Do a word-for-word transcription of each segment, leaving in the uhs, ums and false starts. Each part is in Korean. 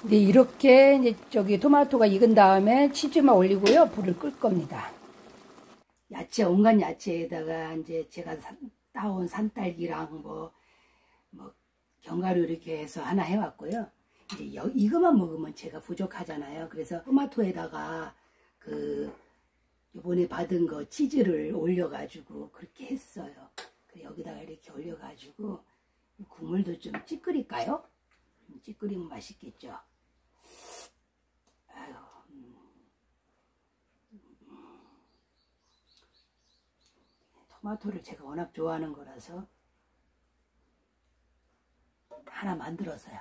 이제 이렇게 이제 저기 토마토가 익은 다음에 치즈만 올리고요. 불을 끌 겁니다. 야채, 온갖 야채에다가 이제 제가 산, 따온 산딸기랑 뭐, 뭐, 견과류 이렇게 해서 하나 해왔고요. 이제 여, 이거만 먹으면 제가 부족하잖아요. 그래서 토마토에다가 그, 요번에 받은 거 치즈를 올려가지고 그렇게 했어요. 여기다가 이렇게 올려가지고 국물도 좀 찌끄릴까요? 찌끄리면 맛있겠죠. 아유, 음. 토마토를 제가 워낙 좋아하는 거라서 하나 만들어서요.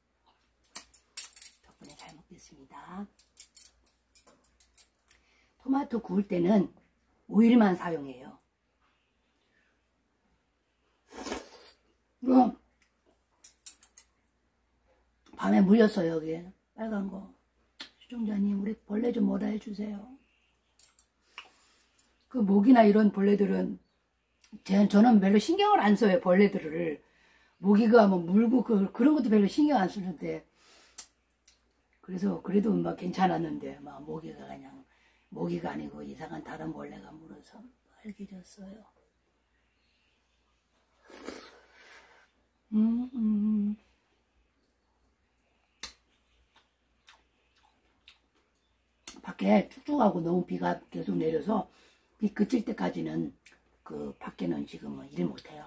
덕분에 잘 먹겠습니다. 토마토 구울 때는 오일만 사용해요. 그럼 밤에 물렸어요. 여기 빨간 거. 시청자님, 우리 벌레 좀 뭐라 해주세요. 그 모기나 이런 벌레들은 제, 저는 별로 신경을 안 써요. 벌레들을 모기가 뭐 물고 그, 그런 것도 별로 신경 안 쓰는데, 그래서 그래도 막 괜찮았는데 막 모기가 그냥 모기가 아니고 이상한 다른 벌레가 물어서 빨개졌어요. 음, 음. 밖에 축축하고 너무 비가 계속 내려서 비 그칠 때까지는 그 밖에는 지금은 일 못해요.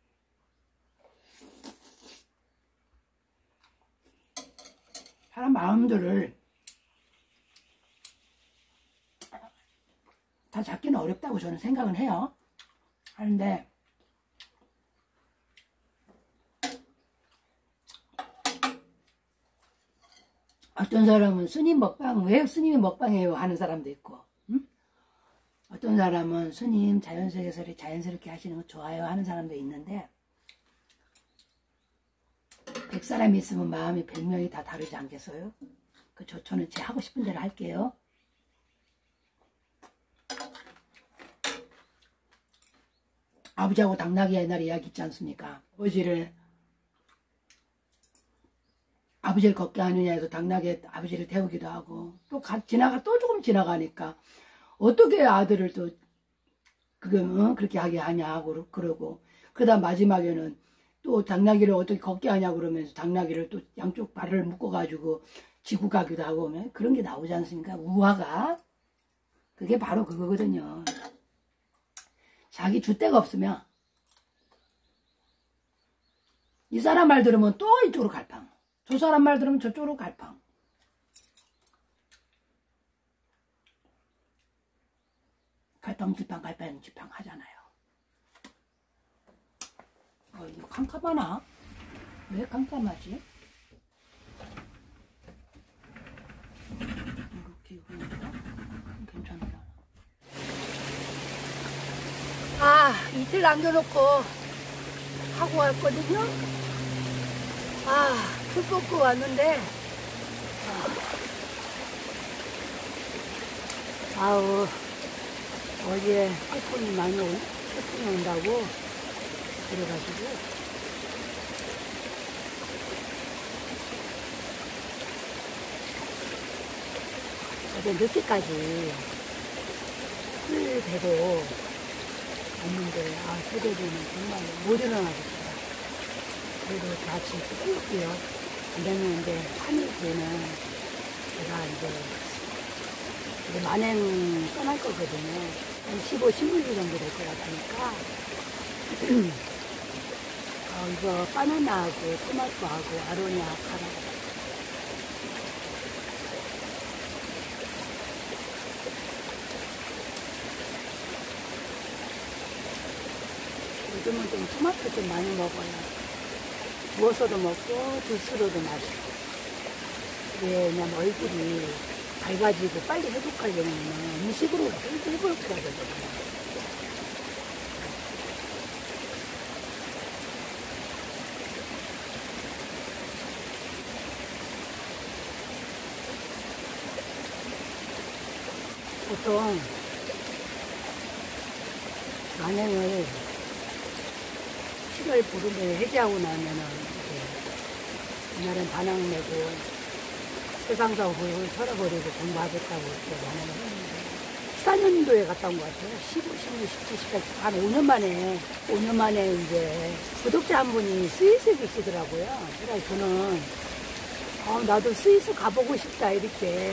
사람 마음들을 다 잡기는 어렵다고 저는 생각은 해요. 하는데 어떤 사람은 스님 먹방, 왜 스님이 먹방해요 하는 사람도 있고, 응? 어떤 사람은 스님 자연스럽게 자연스럽게 하시는 거 좋아요 하는 사람도 있는데, 백 사람이 있으면 마음이 백 명이 다 다르지 않겠어요? 그 저, 저는 제 하고 싶은 대로 할게요. 아버지하고 당나귀 옛날에 이야기 있지 않습니까? 아버지를 아버지를 걷게 하느냐 해서 당나귀 아버지를 태우기도 하고, 또 가, 지나가 또 조금 지나가니까 어떻게 아들을 또 그게 어? 그렇게 하게 하냐 하고 그러고, 그러다 마지막에는 또 당나귀를 어떻게 걷게 하냐 그러면서 당나귀를 또 양쪽 발을 묶어가지고 지고 가기도 하고, 그런 게 나오지 않습니까? 우화가 그게 바로 그거거든요. 자기 줏대가 없으면 이 사람 말 들으면 또 이쪽으로 갈팡, 저 사람 말 들으면 저쪽으로 갈팡. 갈팡질팡 갈팡질팡 하잖아요. 어, 이거 캄캄하나? 왜 캄캄하지? 이렇게 보니까 괜찮나? 아, 이틀 남겨놓고 하고 왔거든요. 아, 풀 뽑고 왔는데, 아, 아우, 어제 태풍이 많이 온, 태풍이 온다고 그래가지고 어제 늦게까지 풀 대고 왔는데, 아, 새벽에는 정말 못 일어나겠어요. 그래도 아침 끊을게요. 안 됐는데, 삼 일 뒤에는 제가 이제, 이제 만행 떠날 거거든요. 한 십오, 십육 일 정도 될 것 같으니까, 어, 이거 바나나하고 토마토하고 아로니아 가라. 요즘은 좀 토마토 좀 많이 먹어요. 구워서도 먹고 주스로도 마시고. 왜냐면 얼굴이 밝아지고 빨리 회복하려면 음식으로 회복을 해야 되거든요. 보통 만행을 칠월 보름에 해제하고 나면은 이제 그날은 반항 내고 세상사 훌훌 털어버리고 공부하겠다고 이렇게 많이 했는데 십사 년도에 갔다 온 것 같아요. 십오, 십육, 십칠, 십팔, 한 오 년 만에 오 년 만에 이제 구독자 한 분이 스위스 계시더라고요. 그래서 저는 어, 나도 스위스 가보고 싶다 이렇게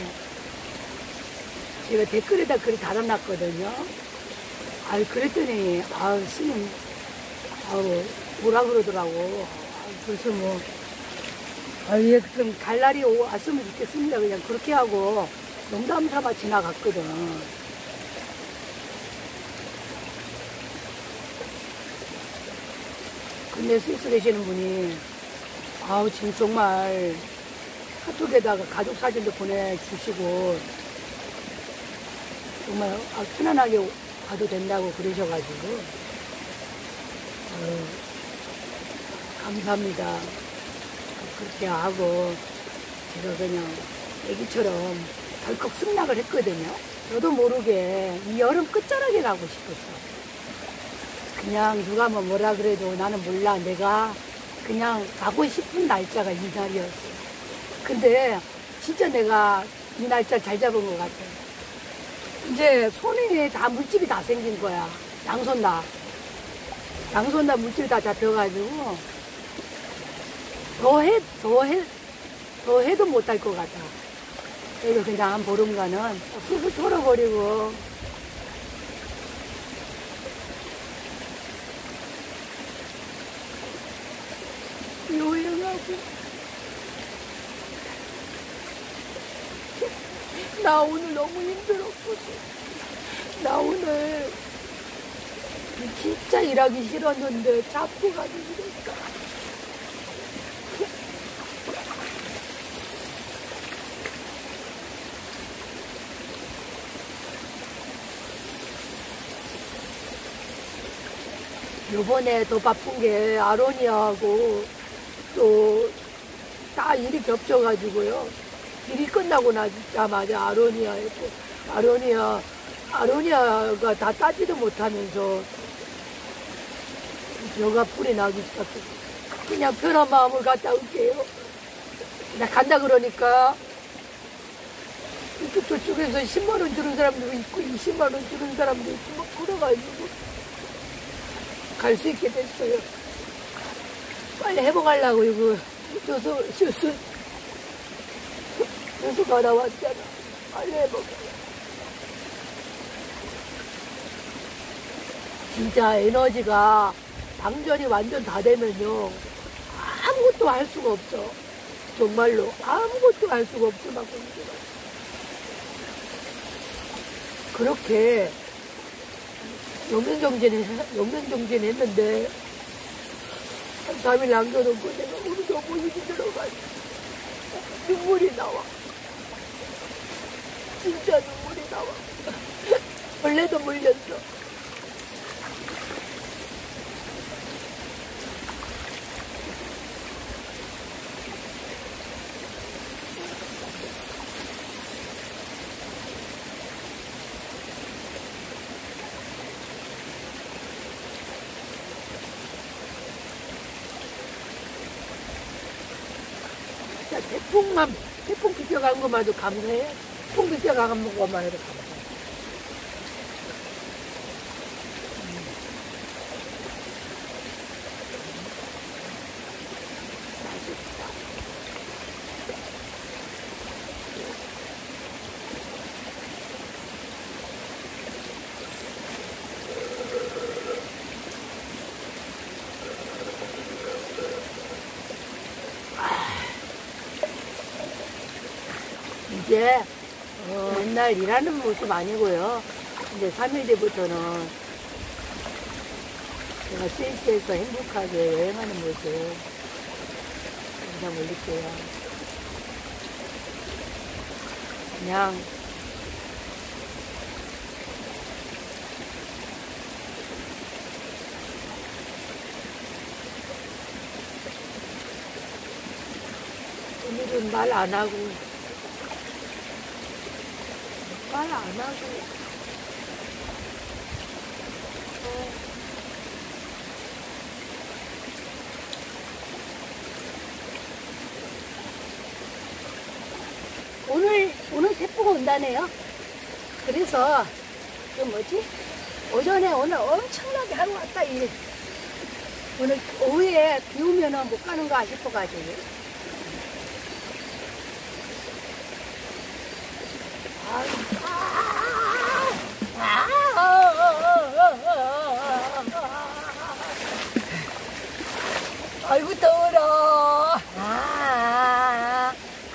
제가 댓글에다 글을 달아놨거든요. 아 그랬더니 아 스님 아우 뭐라 그러더라고. 아, 그래서 뭐 아, 예, 그럼 갈 날이 왔으면 좋겠습니다. 그냥 그렇게 하고 농담 삼아 지나갔거든. 근데 스위스 계시는 분이 아우 지금 정말 카톡에다가 가족 사진도 보내주시고 정말 아, 편안하게 가도 된다고 그러셔가지고 아유, 감사합니다. 그렇게 하고 제가 그냥 애기처럼 덜컥 승낙을 했거든요. 저도 모르게 이 여름 끝자락에 가고 싶었어. 그냥 누가 뭐 뭐라 그래도 나는 몰라. 내가 그냥 가고 싶은 날짜가 이 날이었어. 근데 진짜 내가 이 날짜 잘 잡은 것 같아. 이제 손에 다 물집이 다 생긴 거야. 양손 다. 양손 다 물집이 다 잡혀가지고 더 해, 더 해, 더 해도 못할 것 같아. 그래서 그냥 한 보름간은 쑥쑥 털어버리고 요행하고 나 오늘 너무 힘들었거든. 나 오늘 진짜 일하기 싫었는데 자꾸 가기 싫었어. 요번에 더 바쁜 게 아로니아하고 또 다 일이 겹쳐가지고요. 일이 끝나고 나자마자 아로니아 했고, 아로니아, 아로니아가 다 따지도 못하면서 벼가 풀이 나기 시작했어요. 그냥 편한 마음을 갖다 올게요. 나 간다 그러니까 이쪽 저쪽에서 십만 원 주는 사람도 있고 이십만 원 주는 사람도 있고 막 그래가지고 갈 수 있게 됐어요. 빨리 회복하려고 이거 저서 수수 수수가 나왔잖아. 빨리 회복. 진짜 에너지가 방전이 완전 다 되면요 아무것도 할 수가 없어. 정말로 아무것도 할 수가 없을 만큼 힘들어. 그렇게 영면정진 영면정진 했는데 한 삼 일 남겨놓고 내가 오늘 너무 힘들어가지고 눈물이 나와. 진짜 눈물이 나와. 원래도 물렸어. 태풍만, 태풍 비껴간 것만 해도 감사해. 태풍 비껴간 것만 해도 감사해. 이제 어, 맨날 일하는 모습 아니고요. 이제 삼 일 뒤부터는 제가 스위스에서 행복하게 여행하는 모습 영상 올릴게요. 그냥 오늘은 말 안 하고 말 안 하고 어. 오늘, 오늘 태풍 온다네요. 그래서, 그 뭐지? 오전에 오늘 엄청나게 하고 왔다, 일. 오늘 오후에 비 오면은 못 가는가 싶어가지고. 아, 아, 아, 아이고, 더워라. 아,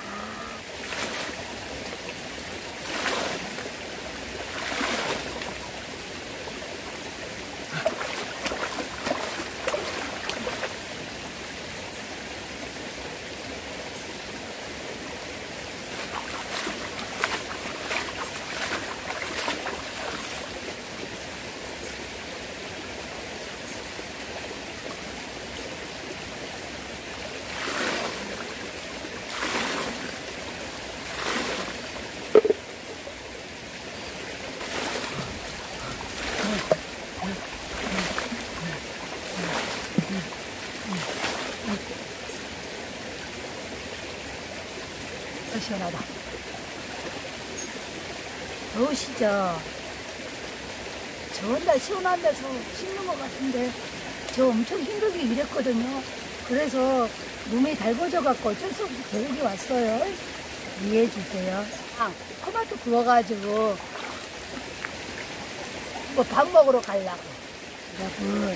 시원하다. 더우시죠? 저날 시원한 데서 씻는 것 같은데 저 엄청 힘들게 일했거든요. 그래서 몸이 달궈져갖고 어쩔 수 없이 계곡에 왔어요. 이해해 주세요. 아, 토마토 구워가지고 뭐 밥 먹으러 가려고. 여러분,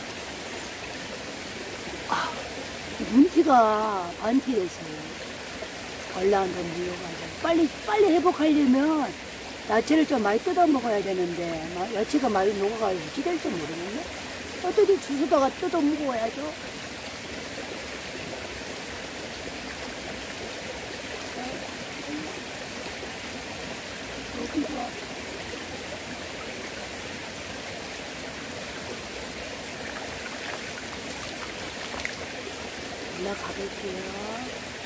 아, 문티가 반티됐어요. 얼라한테 물려가지고 빨리 빨리 회복하려면 야채를 좀 많이 뜯어 먹어야 되는데 야채가 많이 녹아가지고 기댈지 모르겠네. 어떻게 주스다가 뜯어 먹어야죠. 여기가 올라가 볼게요.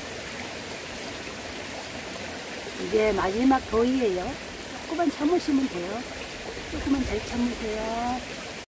이제 마지막 더위예요. 조금만 참으시면 돼요. 조금만 잘 참으세요.